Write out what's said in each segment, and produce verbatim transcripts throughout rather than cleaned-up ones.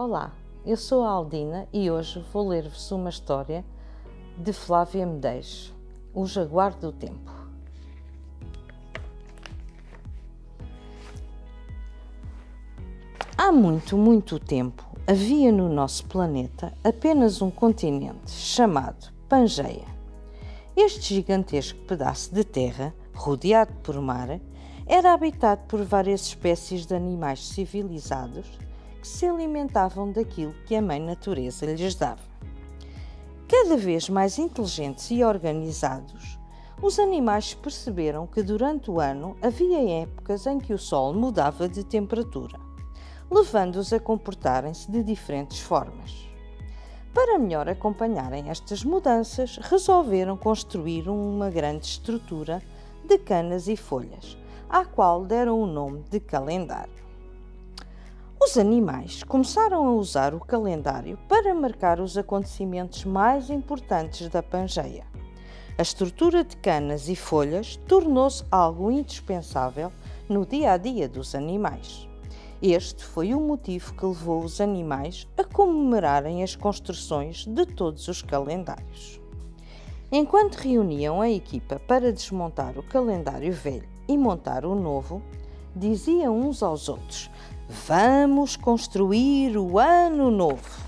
Olá, eu sou a Aldina e hoje vou ler-vos uma história de Flávia Medeiros, O Jaguar do Tempo. Há muito, muito tempo havia no nosso planeta apenas um continente chamado Pangeia. Este gigantesco pedaço de terra, rodeado por mar, era habitado por várias espécies de animais civilizados que se alimentavam daquilo que a Mãe Natureza lhes dava. Cada vez mais inteligentes e organizados, os animais perceberam que durante o ano havia épocas em que o Sol mudava de temperatura, levando-os a comportarem-se de diferentes formas. Para melhor acompanharem estas mudanças, resolveram construir uma grande estrutura de canas e folhas, à qual deram o nome de calendário. Os animais começaram a usar o calendário para marcar os acontecimentos mais importantes da Pangeia. A estrutura de canas e folhas tornou-se algo indispensável no dia a dia dos animais. Este foi o motivo que levou os animais a comemorarem as construções de todos os calendários. Enquanto reuniam a equipa para desmontar o calendário velho e montar o novo, diziam uns aos outros: "Vamos construir o ano novo."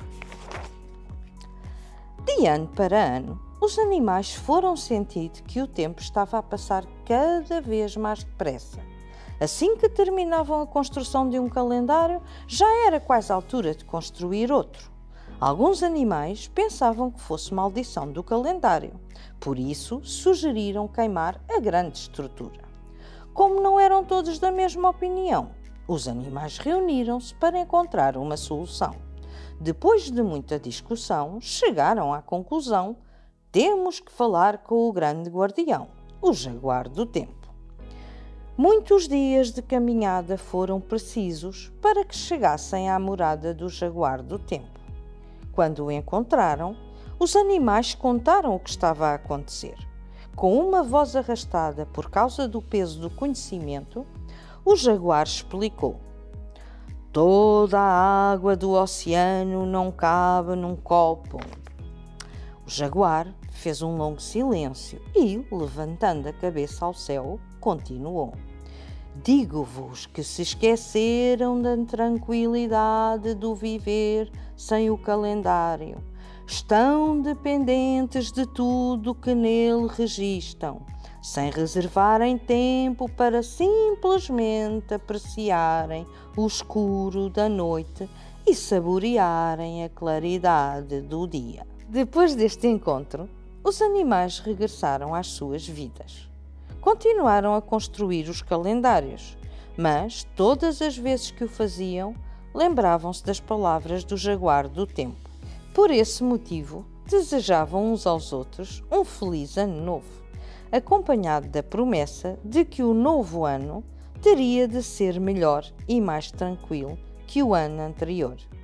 De ano para ano, os animais foram sentindo que o tempo estava a passar cada vez mais depressa. Assim que terminavam a construção de um calendário, já era quase a altura de construir outro. Alguns animais pensavam que fosse maldição do calendário, por isso sugeriram queimar a grande estrutura. Como não eram todos da mesma opinião, os animais reuniram-se para encontrar uma solução. Depois de muita discussão, chegaram à conclusão: temos que falar com o grande guardião, o Jaguar do Tempo. Muitos dias de caminhada foram precisos para que chegassem à morada do Jaguar do Tempo. Quando o encontraram, os animais contaram o que estava a acontecer. Com uma voz arrastada por causa do peso do conhecimento, o Jaguar explicou: "Toda a água do oceano não cabe num copo." O Jaguar fez um longo silêncio e, levantando a cabeça ao céu, continuou: "Digo-vos que se esqueceram da tranquilidade do viver sem o calendário. Estão dependentes de tudo que nele registam, sem reservarem tempo para simplesmente apreciarem o escuro da noite e saborearem a claridade do dia." Depois deste encontro, os animais regressaram às suas vidas. Continuaram a construir os calendários, mas todas as vezes que o faziam, lembravam-se das palavras do Jaguar do Tempo. Por esse motivo, desejavam uns aos outros um feliz ano novo, acompanhado da promessa de que o novo ano teria de ser melhor e mais tranquilo que o ano anterior.